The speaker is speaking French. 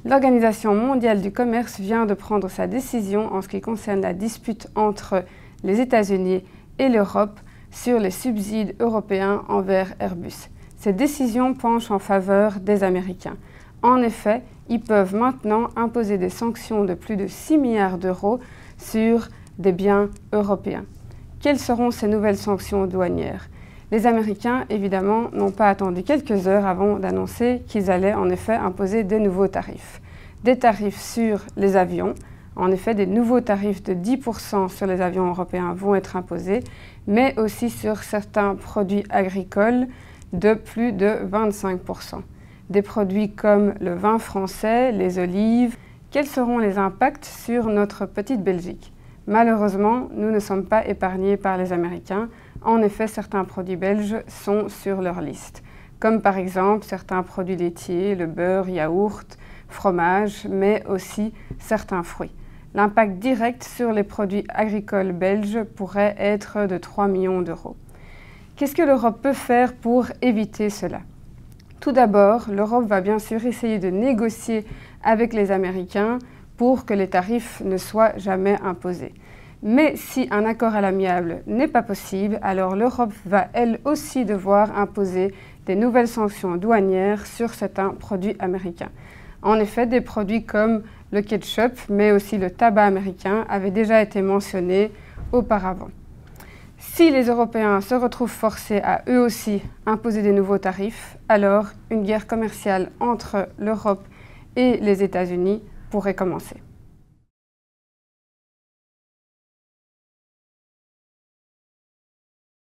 L'Organisation mondiale du commerce vient de prendre sa décision en ce qui concerne la dispute entre les États-Unis et l'Europe sur les subsides européens envers Airbus. Cette décision penche en faveur des Américains. En effet, ils peuvent maintenant imposer des sanctions de plus de 6 milliards d'euros sur des biens européens. Quelles seront ces nouvelles sanctions douanières? Les Américains, évidemment, n'ont pas attendu quelques heures avant d'annoncer qu'ils allaient en effet imposer des nouveaux tarifs. Des tarifs sur les avions. En effet, des nouveaux tarifs de 10% sur les avions européens vont être imposés, mais aussi sur certains produits agricoles de plus de 25%. Des produits comme le vin français, les olives. Quels seront les impacts sur notre petite Belgique? Malheureusement, nous ne sommes pas épargnés par les Américains. En effet, certains produits belges sont sur leur liste, comme par exemple certains produits laitiers, le beurre, yaourt, fromage, mais aussi certains fruits. L'impact direct sur les produits agricoles belges pourrait être de 3 millions d'euros. Qu'est-ce que l'Europe peut faire pour éviter cela? Tout d'abord, l'Europe va bien sûr essayer de négocier avec les Américains pour que les tarifs ne soient jamais imposés. Mais si un accord à l'amiable n'est pas possible, alors l'Europe va elle aussi devoir imposer des nouvelles sanctions douanières sur certains produits américains. En effet, des produits comme le ketchup, mais aussi le tabac américain avaient déjà été mentionnés auparavant. Si les Européens se retrouvent forcés à eux aussi imposer des nouveaux tarifs, alors une guerre commerciale entre l'Europe et les États-Unis pourrait commencer.